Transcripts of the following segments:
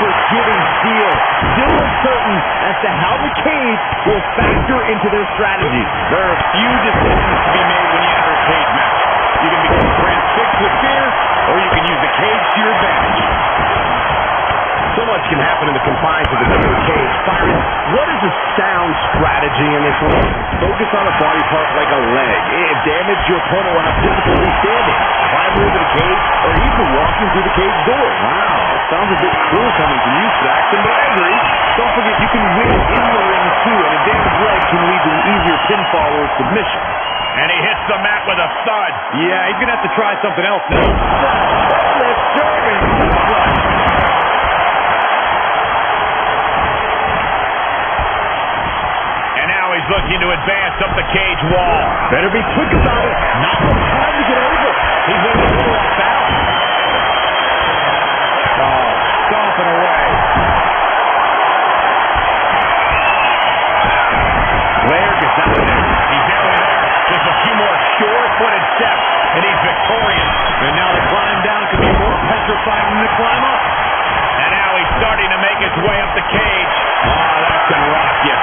unforgiving steel. Still uncertain as to how the cage will factor into their strategy. There are a few decisions to be made when you enter a cage match. You can become transfixed with fear, or you can use the cage to your advantage. So much can happen in the confines of the cage. Byron, what is a sound strategy in this one? Focus on a body part like a leg. If damage your opponent while physically standing, climb over the cage, or even walking through the cage door. Wow, sounds a bit cruel coming from you, Saxton, but I agree. Don't forget, you can win in the ring, too, and a damaged leg can lead to an easier pinfall or submission. And he hits the mat with a thud. Yeah, he's going to have to try something else now. Let's German suplex. He's looking to advance up the cage wall. Better be quick about it. Not much time to get over. He's in the middle of battle. Oh, stomping away. Flair gets out of there. He's nearly there. Just a few more sure-footed steps, and he's victorious. And now the climb down can be more petrifying than the climb up. And now he's starting to make his way up the cage. Oh, that can rock you.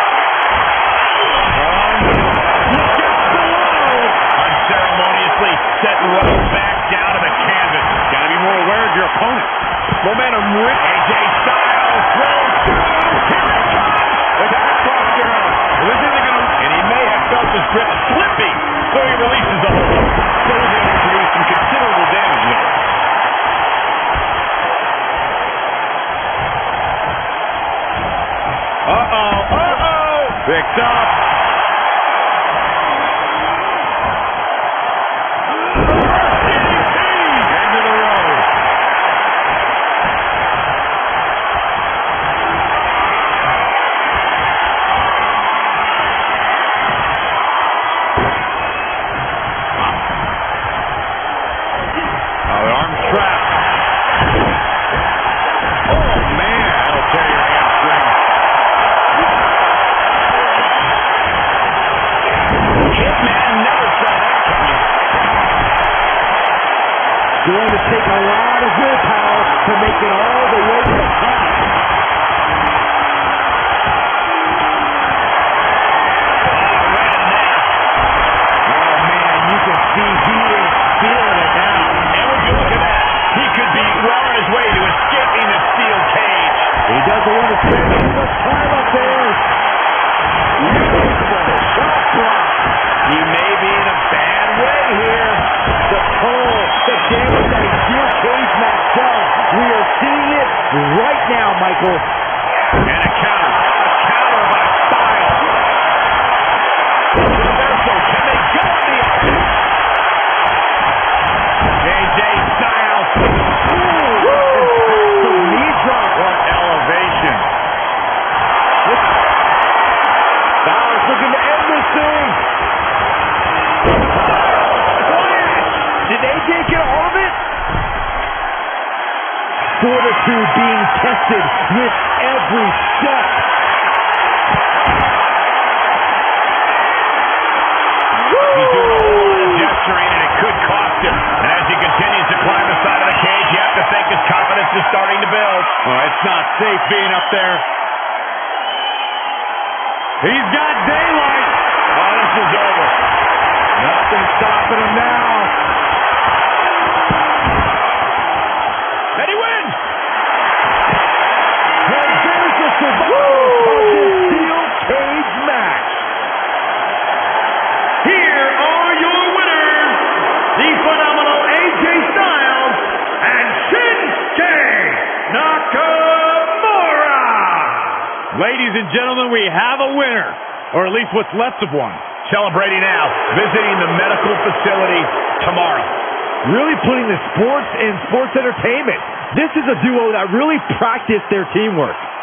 Unceremoniously set right back down to the canvas. Got to be more aware of your opponent. Momentum rip. AJ Styles throws through. The back buster. This isn't going to. And he may have felt his grip slipping, so he releases the hold. Still able to produce some considerable damage there. Picked up. Going to take a lot of willpower to make it all the way to the top. Oh, man, you can see he is feeling it now. And would you look at that? He could be well on his way to escaping the steel cage. He doesn't want to spend too much time up there. Shot block. He may be in a bad way here. The pull, the damage that a steel cage match does. We are seeing it right now, Michael. And a counter. A counter by Styles. Reversal. Can they go on the offense? AJ Styles. The knee drop. What elevation. Styles looking to end this thing. Did AJ get all of it? Fortitude being tested with every step. He's doing a whole lot of gesturing, and it could cost him. And as he continues to climb the side of the cage, you have to think his confidence is starting to build. Oh, it's not safe being up there. He's got daylight. Oh, this is over. Nothing stopping him now. And he wins! And there's the survivor of this steel cage match. Here are your winners, the phenomenal AJ Styles and Shinsuke Nakamura. Ladies and gentlemen, we have a winner, or at least what's left of one. Celebrating now, visiting the medical facility tomorrow. Really putting the sports in sports entertainment. This is a duo that really practiced their teamwork.